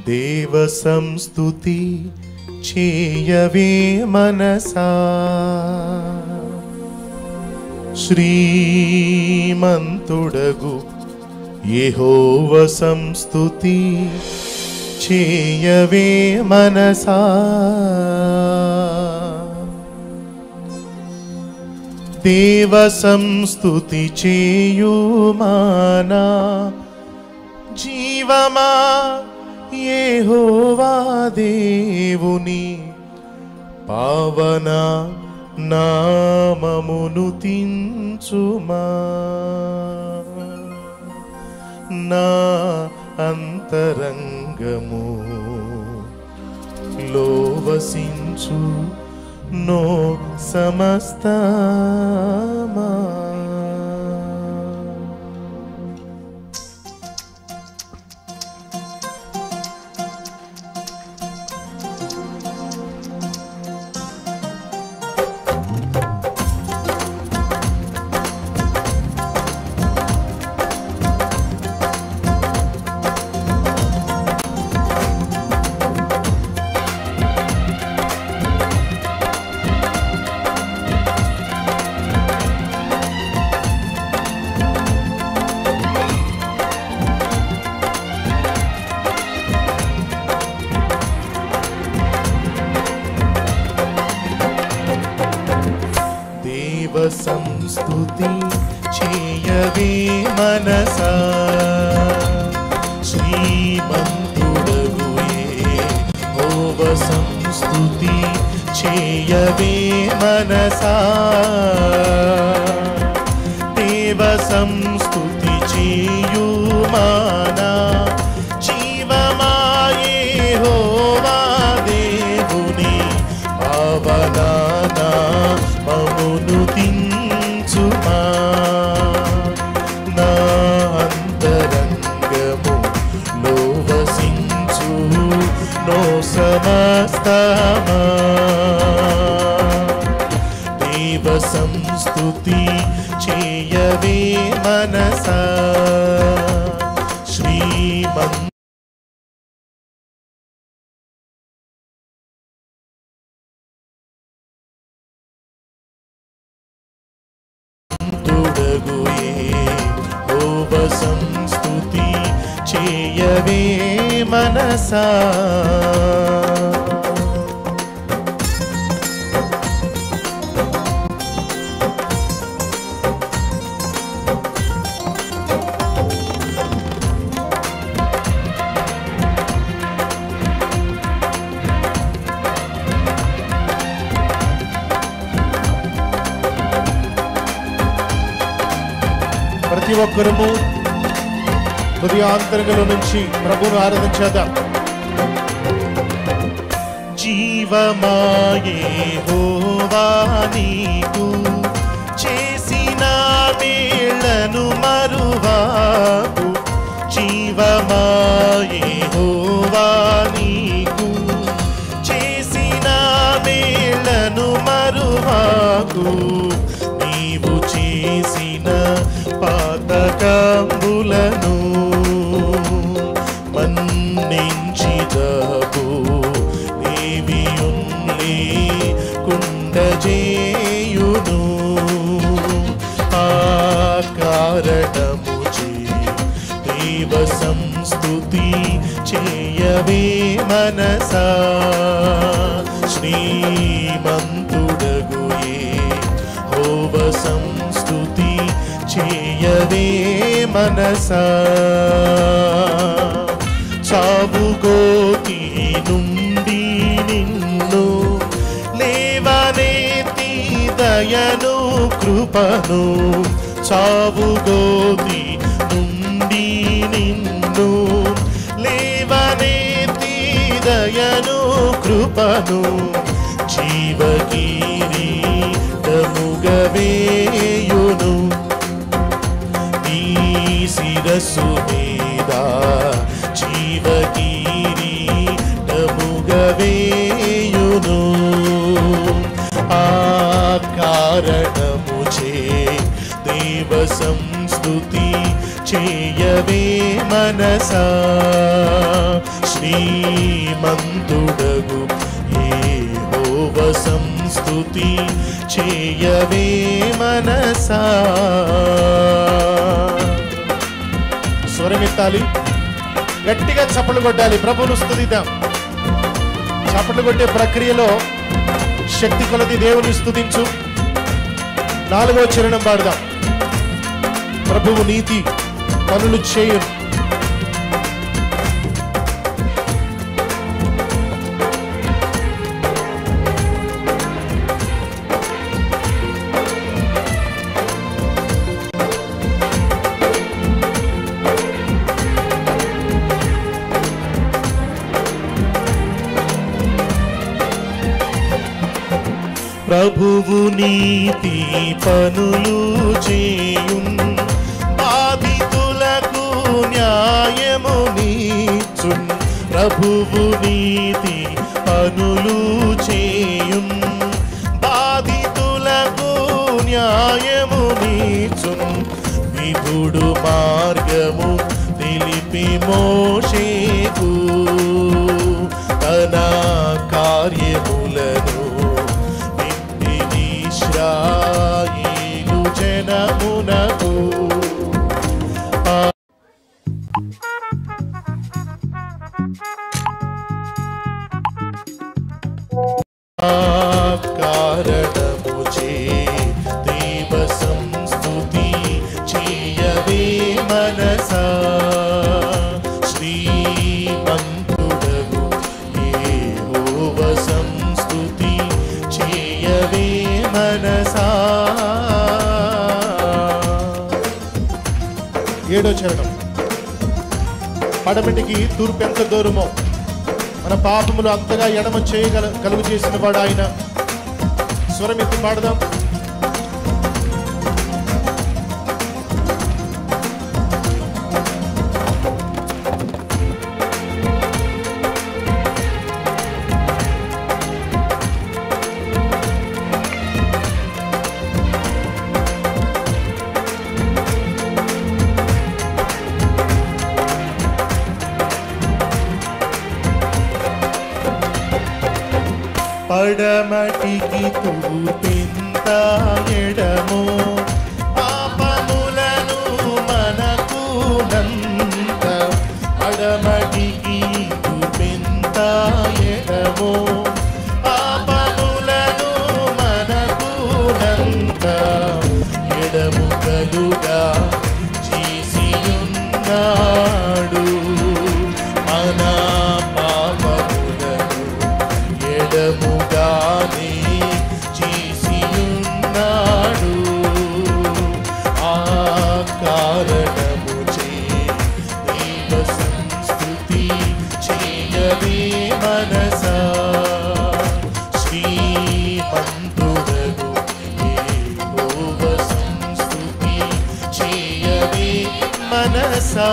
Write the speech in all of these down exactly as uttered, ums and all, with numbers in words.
దేవ సంస్తుతి చేయవే మనసా శ్రీమంతుడగు యెహోవ సంస్తుతి చేయవే మనసా దేవ సంస్తుతి చేయుమానా జీవమా యెహోవా దేవుని పావన నామమును తించుమా నా అంతరంగము లోవసించు నో సమస్తమా సంస్తుతి చేయవే మనసా శ్రీమంతుడగు యెహోవ సంస్తుతి చేయవే మనసా దేవ సంస్తుతి చేయుమానా జీవమా యెహోవా దేవుని పావన నామమును తించుమా నా అంతరంగము లోవసించు నో సమస్తమా దేవ సంస్తుతి చేయవే మనసా శ్రీమంతుడగు యెహోవ సంస్తుతి చేయవే మనసా ప్రతి ఒక్కరము హృదయాంతరంగంలో నుంచి ప్రభువును ఆరాధించేద్దాం. జీవమా యెహోవా నీకు చేసిన మేళ్లను మరువాకు జీవమా యెహోవా నీకు చేసిన మేళ్లను మరువాకు నీవు చేసిన పాతకంబులను మన్నించిదవు దేవియున్లే కుండజేయును ఆ కారణముచే దేవ సంస్తుతి చేయవే మనసా శ్రీమంతుడగు యెహోవ సంస్తుతి చేయవే మనసా చావుగోతి నుండి నిన్ను లేవనెత్తి దయను కృపను చావుగోతి నుండి నిన్ను లేవనెత్తి దయను కృపను జీవకిరీటముగవేయును నీ శిరస్సు మీద జీవకిరీటముగవేయును ఆ కారణముచే దేవ సంస్తుతి చేయవే మనసా శ్రీ శ్రీమంతుడగు యెహోవ సంస్తుతి చేయవే మనసా. స్వరమెత్తాలి, గట్టిగా చప్పట్లు కొట్టాలి, ప్రభువును స్తుతిద్దాం. చప్పట్లు కొట్టే ప్రక్రియలో శక్తి కొలది దేవుని స్తుతించు. నాలుగో చరణం పాడదాం. ప్రభువు నీతి పనులు చేయును. ప్రభువు నీతి పనులు చేయున్, బాధితులకు న్యాయము నీచున్. ప్రభువు నీతి పనులు చేయున్, బాధితులకు న్యాయము నీచున్. విభుడు మార్గము తెలిపి మోషేకు తన కార్యములను ఇశ్రాయేలు జనమునకు. కారణము చే దేవ సంస్తుతి చేయవే మనసా. శ్రీమంతుడగు యెహోవ సంస్తుతి చేయవే మనసా. ఏడో చరణం. పడమటికి తూర్పు ఎంత దూరమో మన పాపములు అంతగా ఎడమ చేయగల కలుగు చేసిన వాడు ఆయన. స్వరమెత్తి పాడదాం. పడమటికి తూర్పెంత ఎడమో పాపములను మనకు నంత. పడమటికి తూర్పెంత ఎడమో పాపములను మనకు నంత. ఎడము కలుగా చేసియున్నాడు మన ఎడముగానే చేసియున్నాడు. ఆ కారణము చే దేవ సంస్తుతి చేయవే మనసా. శ్రీమంతుడగు యెహోవ సంస్తుతి చేయవే మనసా.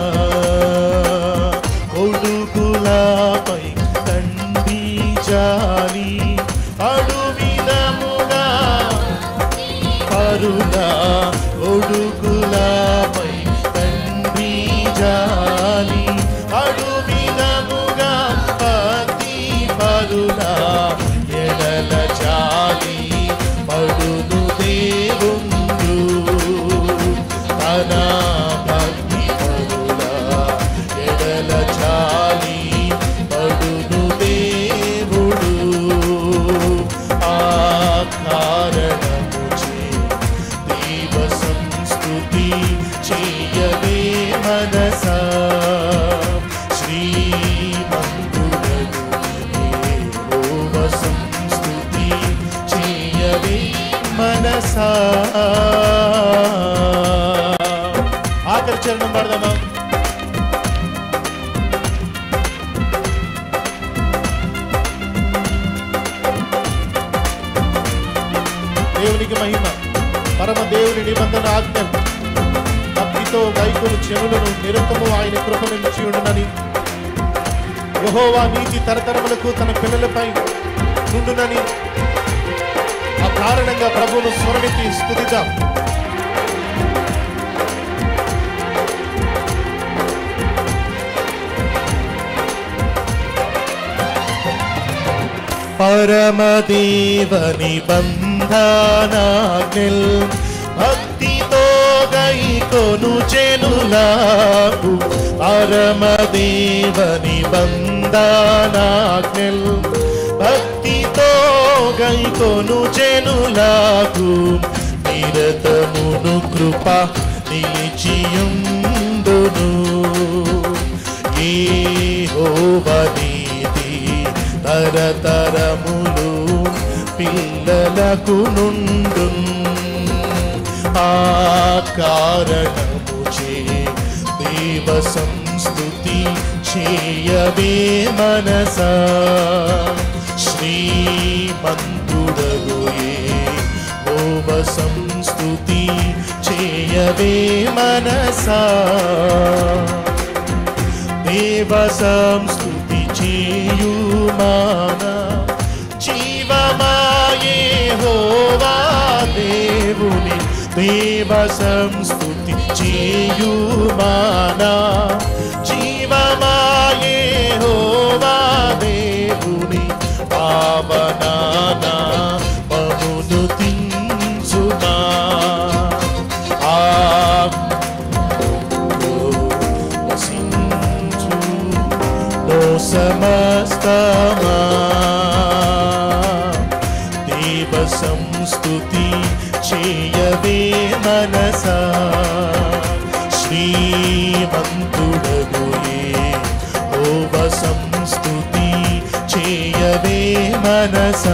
కొడుకులపై తండ్రి జాలి అడు విధముగా పరులా. కొడుకులపై తండ్రి జాలి అడు విధముగా పతి పరులా. ఎడల జాలి పడును దేవుండు తన భక్తి పరులా. ఎడల జాలి పడును దేవుడు. ఆ కారణము చే దేవ సంస్తుతి చేయవే మనసా. శ్రీమంతుడగు యెహోవ సంస్తుతి చేయవే మనసా. ఆఖరి చరణం పాడదామా. దేవునికి మహిమ. పరమ దేవుని నిబంధన ఆజ్ఞలు భక్తితో గైకొను చెవులను నిరంతరము ఆయన కృపను నిలిచి ఉండునని. యెహోవా నీతి తరతరములకు తన పిల్లలపై నుండునని. ఆ కారణంగా ప్రభువును స్వరమెత్తి స్తుతిద్దాం. పరమదేవ నిబంధనాజ్ఞల్ భక్తితో గైకొను జనులకు పరమదేవ నిబంధనాజ్ఞల్ భక్తితో గైకొను జనులకు నిరతమును కృప నిలిచియుండును. యెహోవా నీతి తరతరములు పిల్లలకు నుండు. ఆ కారణముచే దేవ సంస్తుతి చేయవే మనసా. శ్రీమంతుడగు యెహోవా సంస్తుతి చేయవే మనసా. దేవ సంస్తుతి చేయుమాన జీవమా యెహోవా దేవుని. దేవ సంస్తుతి చేయుమాన జీవమా యెహోవా దేవుని. పావనానా మమును తించుమా. ఆ సమస్తమా దేవ సంస్తుతి చేయవే మనసా. శ్రీమంతుడగు యెహోవా సంస్తుతి చేయవే మనసా.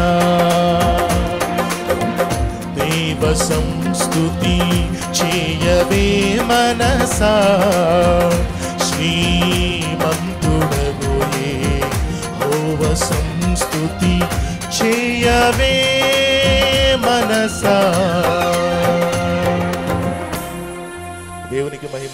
దేవ సంస్తుతి చేయవే మనసా. శ్రీమంతుడగు యెహోవా సంస్తుతి చేయవే మనసా. దేవునికి మహిమ.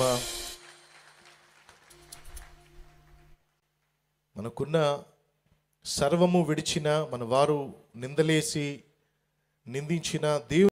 మనకున్న సర్వము విడిచిన మన వారు నిందలేసి నిందించిన దేవుని